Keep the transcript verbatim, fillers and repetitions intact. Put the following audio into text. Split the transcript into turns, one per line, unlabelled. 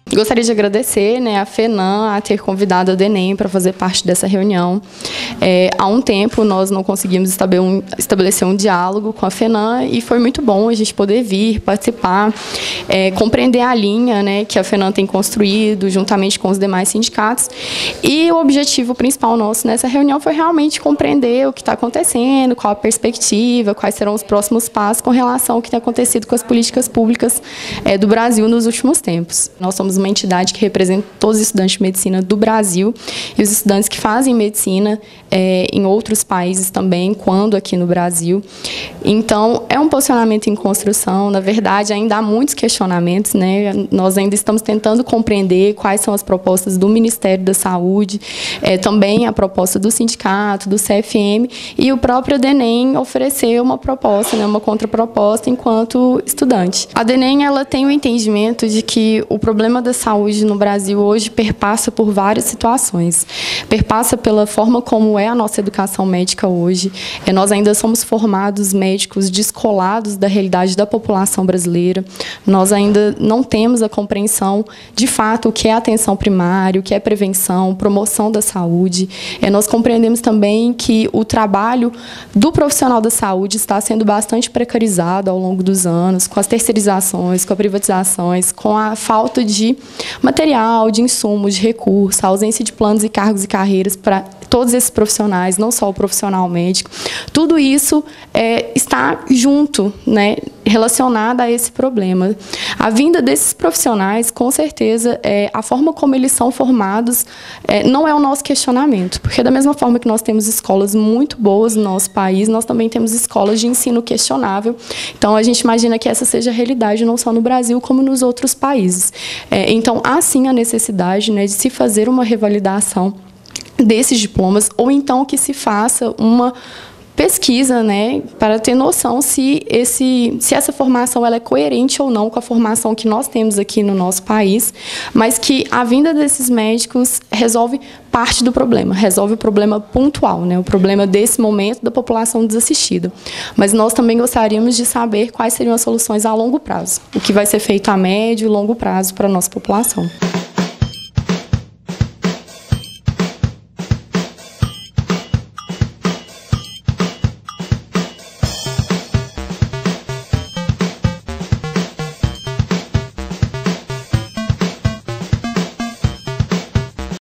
Gostaria de agradecer, né, a FENAM a ter convidado a DENEM para fazer parte dessa reunião. É, há um tempo nós não conseguimos estabelecer um diálogo com a FENAM e foi muito bom a gente poder vir, participar, é, compreender a linha, né, que a FENAM tem construído juntamente com os demais sindicatos. E o objetivo principal nosso nessa reunião foi realmente compreender o que está acontecendo, qual a perspectiva, quais serão os próximos passos com relação ao que tem acontecido com as políticas públicas é, do Brasil nos últimos tempos. Nós somos uma entidade que representa todos os estudantes de medicina do Brasil e os estudantes que fazem medicina é, em outros países também, quando aqui no Brasil. Então, é um posicionamento em construção. Na verdade, ainda há muitos questionamentos, né? Nós ainda estamos tentando compreender quais são as propostas do Ministério da Saúde, é, também a proposta do sindicato, do C F M, e o próprio DENEM ofereceu uma proposta, né, uma contraproposta enquanto estudante. A DENEM ela tem o entendimento de que o problema da saúde no Brasil hoje perpassa por várias situações. Perpassa pela forma como é a nossa educação médica hoje. É, nós ainda somos formados médicos descolados da realidade da população brasileira. Nós ainda não temos a compreensão, de fato, o que é atenção primária, o que é prevenção, promoção da saúde. É, nós compreendemos também que o trabalho do profissional da saúde está sendo bastante precarizado ao longo dos anos, com as terceirizações, com as privatizações, com a falta de material, de insumos, de recursos, a ausência de planos e cargos e carreiras para todos esses profissionais, não só o profissional médico. Tudo isso é, está junto, né, relacionado a esse problema. A vinda desses profissionais, com certeza, é, a forma como eles são formados é, não é o nosso questionamento, porque da mesma forma que nós temos escolas muito boas no nosso país, nós também temos escolas de ensino questionável. Então, a gente imagina que essa seja a realidade não só no Brasil, como nos outros países. É, então, há sim a necessidade, né, de se fazer uma revalidação desses diplomas, ou então que se faça uma pesquisa, né, para ter noção se, esse, se essa formação ela é coerente ou não com a formação que nós temos aqui no nosso país, mas que a vinda desses médicos resolve parte do problema, resolve o problema pontual, né, o problema desse momento da população desassistida. Mas nós também gostaríamos de saber quais seriam as soluções a longo prazo, o que vai ser feito a médio e longo prazo para a nossa população.